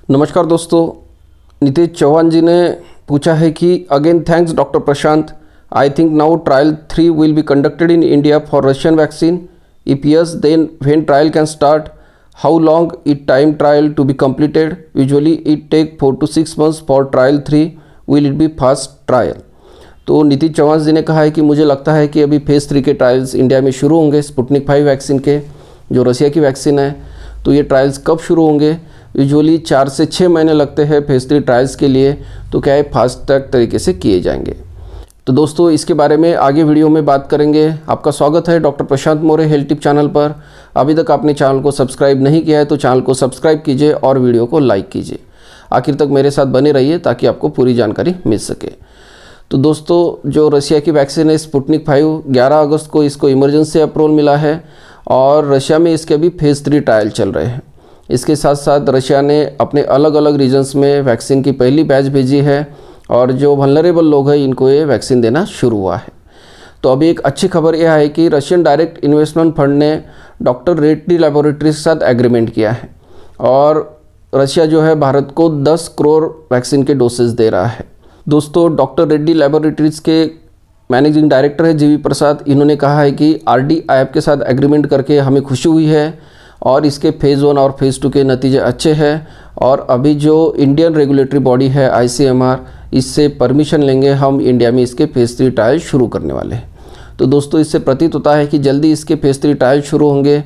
नमस्कार दोस्तों, नीतीश चौहान जी ने पूछा है कि again thanks doctor Prashant, I think now trial 3 will be conducted in India for Russian vaccine, if yes then when trial can start, how long it time trial to be completed, usually it take 4 to 6 months for trial 3, will it be fast trial. तो नीतीश चौहान जी ने कहा है कि मुझे लगता है कि अभी फेज़ 3 के ट्रायल्स इंडिया में शुरू होंगे स्पुतनिक 5 वैक्सीन के, जो रशिया की वैक्सीन है। तो ये ट्रायल्स कब शुरू होंगे? यूजुअली 4 से 6 महीने लगते हैं फेज़ 3 ट्रायल्स के लिए, तो क्या है फास्ट ट्रैक तरीके से किए जाएंगे। तो दोस्तों इसके बारे में आगे वीडियो में बात करेंगे। आपका स्वागत है doctor Prashant Maurya health tip channel पर। अभी तक आपने चैनल को सब्सक्राइब नहीं किया है तो चैनल को सब्सक्राइब कीजिए और वीडियो को लाइक कीजिए। आखिर तक मेरे साथ बने रहिए ताकि आपको पूरी जानकारी मिल सके। तो दोस्तों जो रशिया की वैक्सीन है स्पुतनिक 5, 11 अगस्त को इसको इमरजेंसी अप्रूवल मिला है और रशिया में इसके अभी फेज़ 3 ट्रायल चल रहे हैं। इसके साथ साथ रशिया ने अपने अलग अलग रीजन्स में वैक्सीन की पहली बैच भेजी है और जो वल्नरेबल लोग हैं इनको ये वैक्सीन देना शुरू हुआ है। तो अभी एक अच्छी खबर यह है कि रशियन डायरेक्ट इन्वेस्टमेंट फंड ने डॉक्टर रेड्डी लैबोरेटरीज के साथ एग्रीमेंट किया है और रशिया जो है भारत को 10 करोड़ वैक्सीन के डोसेज दे रहा है। दोस्तों डॉक्टर रेड्डी लैबोरेटरीज के मैनेजिंग डायरेक्टर है जीवी प्रसाद, इन्होंने कहा है कि RDIF के साथ एग्रीमेंट करके हमें खुशी हुई है और इसके फेज़ 1 और फेज़ 2 के नतीजे अच्छे हैं और अभी जो इंडियन रेगुलेटरी बॉडी है ICMR, इससे परमिशन लेंगे हम इंडिया में इसके फेज़ 3 ट्रायल शुरू करने वाले हैं। तो दोस्तों इससे प्रतीत होता है कि जल्दी इसके फेज़ 3 ट्रायल शुरू होंगे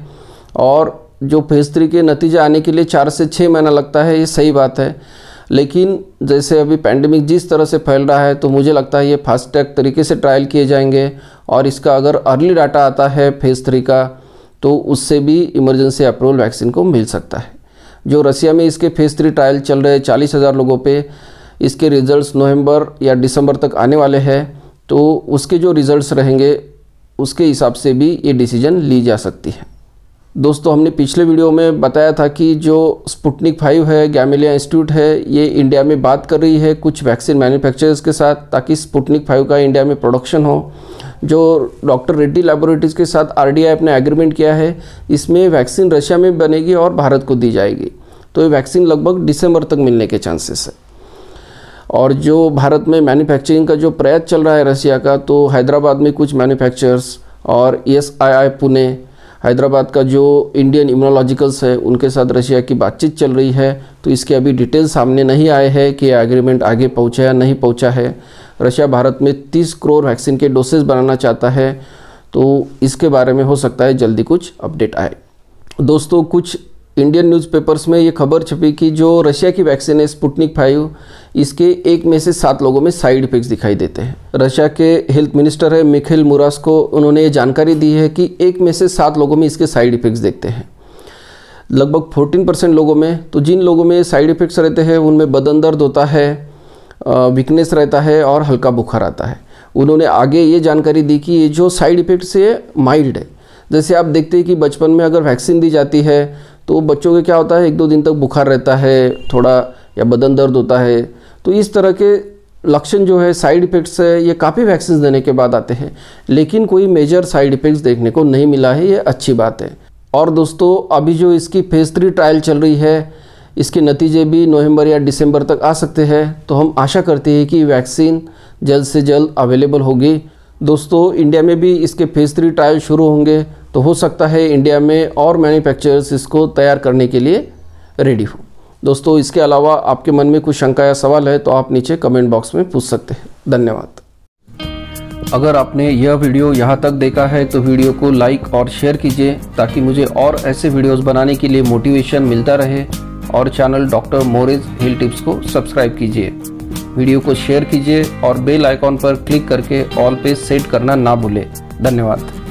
और जो फेज़ 3 के नतीजे आने के लिए 4 से 6 महीना लगता है, ये सही बात है। लेकिन जैसे अभी पैंडेमिक जिस तरह से फैल रहा है तो मुझे लगता है ये फास्ट ट्रैक तरीके से ट्रायल किए जाएंगे और इसका अगर अर्ली डाटा आता है फेज़ 3 का तो उससे भी इमरजेंसी अप्रूवल वैक्सीन को मिल सकता है। जो रशिया में इसके फेज़ 3 ट्रायल चल रहे 40,000 लोगों पे, इसके रिजल्ट्स नवंबर या दिसंबर तक आने वाले हैं, तो उसके जो रिजल्ट्स रहेंगे उसके हिसाब से भी ये डिसीजन ली जा सकती है। दोस्तों हमने पिछले वीडियो में बताया था कि जो स्पुतनिक 5 है, गैमेलिया इंस्टीट्यूट है, ये इंडिया में बात कर रही है कुछ वैक्सीन मैन्युफैक्चरर्स के साथ ताकि स्पुतनिक 5 का इंडिया में प्रोडक्शन हो। जो डॉक्टर रेड्डी लैबोरेटरीज के साथ RDIF ने एग्रीमेंट किया है, इसमें वैक्सीन रशिया में बनेगी और भारत को दी जाएगी। तो ये वैक्सीन लगभग दिसंबर तक मिलने के चांसेस है। और जो भारत में मैन्युफैक्चरिंग का जो प्रयास चल रहा है रशिया का, तो हैदराबाद में कुछ मैन्युफैक्चरर्स और ESII पुणे, हैदराबाद का जो इंडियन इम्यूनोलॉजिकल्स है उनके साथ रशिया की बातचीत चल रही है। तो इसके अभी डिटेल सामने नहीं आए हैं कि एग्रीमेंट आगे पहुंचा या नहीं पहुंचा है। रशिया भारत में 30 करोड़ वैक्सीन के डोसेज बनाना चाहता है, तो इसके बारे में हो सकता है जल्दी कुछ अपडेट आए। दोस्तों कुछ इंडियन न्यूज़पेपर्स में ये खबर छपी कि जो रशिया की वैक्सीन है स्पुतनिक 5, इसके 1 में से 7 लोगों में साइड इफेक्ट्स दिखाई देते हैं। रशिया के हेल्थ मिनिस्टर है मिखाइल मुरास्को, उन्होंने ये जानकारी दी है कि 1 में से 7 लोगों में इसके साइड इफेक्ट्स देखते हैं, लगभग 14% लोगों में। तो जिन लोगों में साइड इफेक्ट्स रहते हैं उनमें बदन दर्द होता है, वीकनेस रहता है और हल्का बुखार आता है। उन्होंने आगे ये जानकारी दी कि ये जो साइड इफेक्ट्स है माइल्ड है। जैसे आप देखते हैं कि बचपन में अगर वैक्सीन दी जाती है तो बच्चों के क्या होता है, 1-2 दिन तक बुखार रहता है थोड़ा, या बदन दर्द होता है। तो इस तरह के लक्षण जो है साइड इफ़ेक्ट्स है, ये काफ़ी वैक्सीन देने के बाद आते हैं, लेकिन कोई मेजर साइड इफ़ेक्ट्स देखने को नहीं मिला है, ये अच्छी बात है। और दोस्तों अभी जो इसकी फेज़ 3 ट्रायल चल रही है, इसके नतीजे भी नवंबर या दिसंबर तक आ सकते हैं। तो हम आशा करते हैं कि वैक्सीन जल्द से जल्द अवेलेबल होगी। दोस्तों इंडिया में भी इसके फेज़ 3 ट्रायल शुरू होंगे, तो हो सकता है इंडिया में और मैन्युफैक्चरर्स इसको तैयार करने के लिए रेडी हो। दोस्तों इसके अलावा आपके मन में कुछ शंका या सवाल है तो आप नीचे कमेंट बॉक्स में पूछ सकते हैं। धन्यवाद। अगर आपने यह वीडियो यहाँ तक देखा है तो वीडियो को लाइक और शेयर कीजिए ताकि मुझे और ऐसे वीडियोस बनाने के लिए मोटिवेशन मिलता रहे, और channel doctor Maurya health tips को सब्सक्राइब कीजिए। वीडियो को शेयर कीजिए और बेल आइकॉन पर क्लिक करके ऑल पे सेट करना ना भूलें। धन्यवाद।